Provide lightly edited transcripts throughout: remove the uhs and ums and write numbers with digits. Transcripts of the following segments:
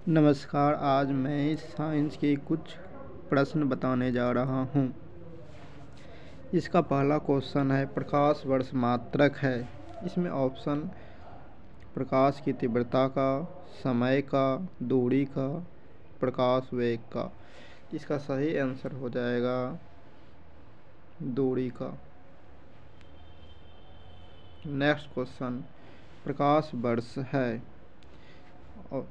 नमस्कार। आज मैं साइंस के कुछ प्रश्न बताने जा रहा हूँ। इसका पहला क्वेश्चन है, प्रकाश वर्ष मात्रक है। इसमें ऑप्शन प्रकाश की तीव्रता का, समय का, दूरी का, प्रकाश वेग का। इसका सही आंसर हो जाएगा दूरी का। नेक्स्ट क्वेश्चन, प्रकाश वर्ष है और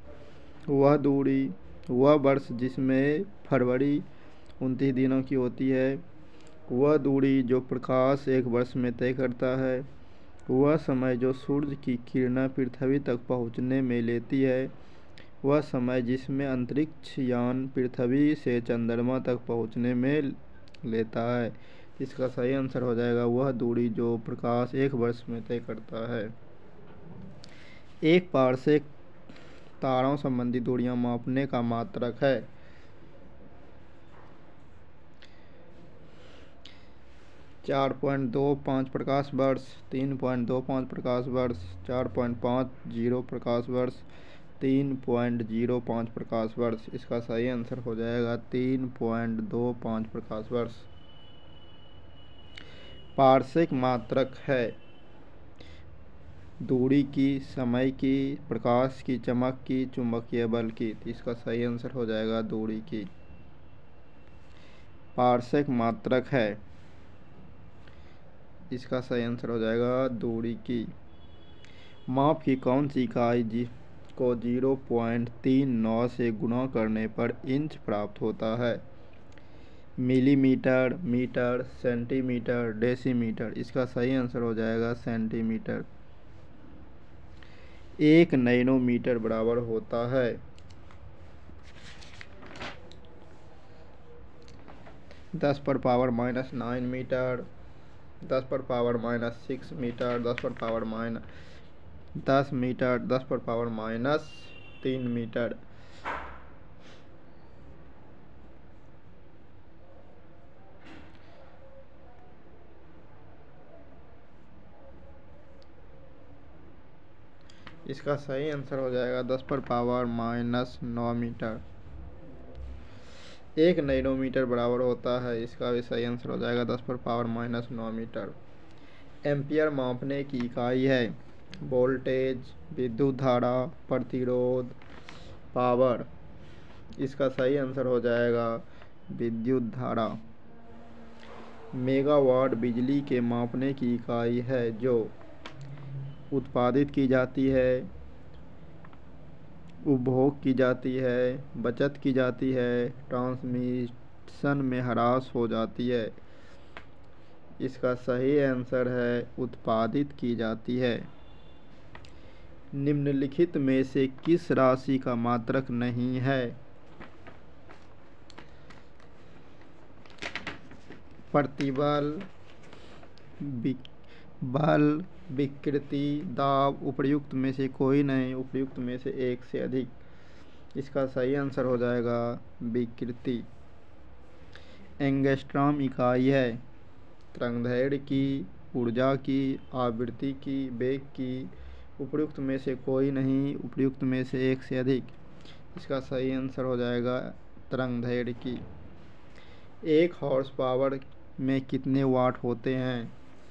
वह वर्ष जिसमें फरवरी 29 दिनों की होती है। वह दूरी जो प्रकाश एक वर्ष में तय करता है। वह समय जो सूर्य की किरणें पृथ्वी तक पहुंचने में लेती है। वह समय जिसमें अंतरिक्ष यान पृथ्वी से चंद्रमा तक पहुंचने में लेता है। इसका सही आंसर हो जाएगा वह दूरी जो प्रकाश एक वर्ष में तय करता है। एक पारसेक तारों संबंधी दूरियां मापने का मात्रक है। 4.25 प्रकाश वर्ष, 3.25 प्रकाश वर्ष, 4.50 प्रकाश वर्ष, 3.05 प्रकाश वर्ष। इसका सही आंसर हो जाएगा 3.25 प्रकाश वर्ष। पारसेक मात्रक है दूरी की, समय की, प्रकाश की चमक की, चुंबकीय बल की। इसका सही आंसर हो जाएगा दूरी की। पारसेक मात्रक है, इसका सही आंसर हो जाएगा दूरी की। माप की कौन सी इकाई को 0.39 से गुणा करने पर इंच प्राप्त होता है? Millimetre, metre, centimetre, decimetre. इसका सही आंसर हो जाएगा सेंटीमीटर। 1 नैनोमीटर बराबर होता है 10⁻⁻9 मीटर, 10⁻⁻6 मीटर, 10⁻⁻10 मीटर, 10⁻⁻3 मीटर। इसका सही आंसर हो जाएगा 10⁻⁻9 मीटर। 1 नैनोमीटर बराबर होता है, इसका भी सही आंसर हो जाएगा 10⁻⁻9 मीटर। एम्पियर मापने की इकाई है। वोल्टेज, विद्युत धारा, प्रतिरोध, पावर। इसका सही आंसर हो जाएगा विद्युत धारा। मेगावाट बिजली के मापने की इकाई है जो उत्पादित की जाती है, उपभोग की जाती है, बचत की जाती है, ट्रांसमिशन में ह्रास हो जाती है। इसका सही आंसर है उत्पादित की जाती है। निम्नलिखित में से किस राशि का मात्रक नहीं है? प्रतिबल, बल, विकृति, दाब। उपर्युक्त में से कोई नहीं, उपर्युक्त में से एक से अधिक। इसका सही आंसर हो जाएगा विकृति। एंगस्ट्रॉम इकाई है तरंगदैर्घ्य की, ऊर्जा की, आवृत्ति की, वेग की। उपर्युक्त में से कोई नहीं, उपर्युक्त में से एक से अधिक। इसका सही आंसर हो जाएगा तरंगदैर्घ्य की। 1 हॉर्स पावर में कितने वाट होते हैं?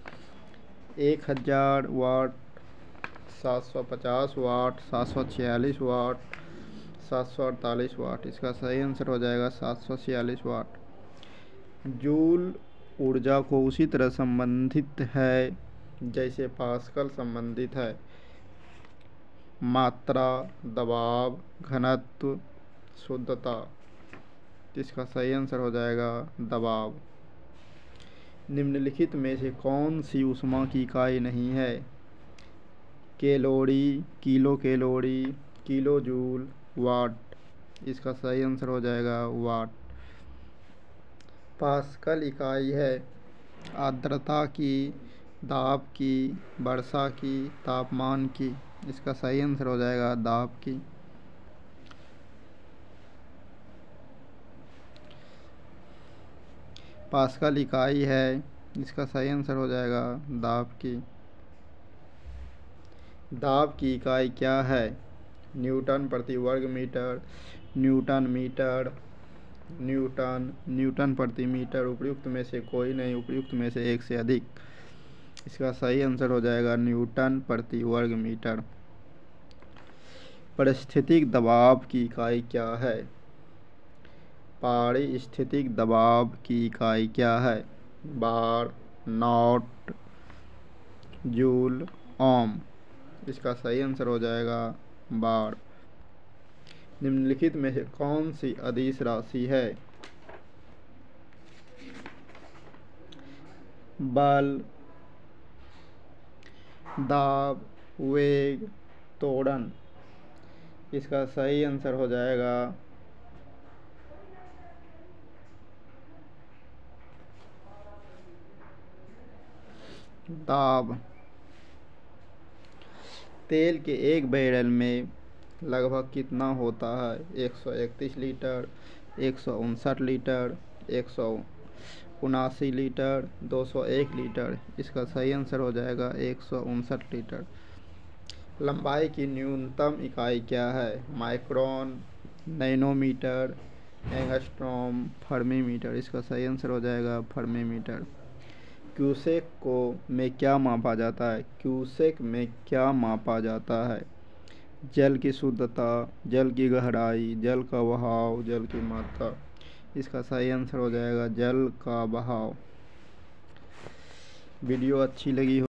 1000 वाट, 750 वाट, 746 वाट, 748 वाट। इसका सही आंसर हो जाएगा 746 वाट। जूल ऊर्जा को उसी तरह संबंधित है जैसे पास्कल संबंधित है। मात्रा, दबाव, घनत्व, शुद्धता। इसका सही आंसर हो जाएगा दबाव। निम्नलिखित में से कौन सी ऊष्मा की इकाई नहीं है? Calorie, kilo calorie, kilo joule, watt. इसका सही आंसर हो जाएगा वाट। पास्कल इकाई है आर्द्रता की, दाब की, वर्षा की, तापमान की। इसका सही आंसर हो जाएगा दाब की। पास्कल इकाई है, इसका सही आंसर हो जाएगा दाब की। दाब की इकाई क्या है? न्यूटन प्रति वर्ग मीटर, न्यूटन मीटर, न्यूटन प्रति मीटर। उपयुक्त में से कोई नहीं, उपयुक्त में से एक से अधिक। इसका सही आंसर हो जाएगा न्यूटन प्रति वर्ग मीटर। पारिस्थितिक दबाव की इकाई क्या है? पारिस्थितिक दबाव की इकाई क्या है? Bar, knot, joule, ohm. इसका सही आंसर हो जाएगा बार। निम्नलिखित में से कौन सी अदिश राशि है? बल, दाब, वेग, त्वरण। इसका सही आंसर हो जाएगा दाब। तेल के एक बैरल में लगभग कितना होता है? 131 लीटर, 159 लीटर, 179 लीटर, 201 लीटर। इसका सही आंसर हो जाएगा 159 लीटर। लंबाई की न्यूनतम इकाई क्या है? Micron, nanometre, angstrom, fermi metre. इसका सही आंसर हो जाएगा फर्मीमीटर। क्यूसेक को में क्या मापा जाता है? क्यूसेक में क्या मापा जाता है? जल की शुद्धता, जल की गहराई, जल का बहाव, जल की मात्रा। इसका सही आंसर हो जाएगा जल का बहाव। वीडियो अच्छी लगी हो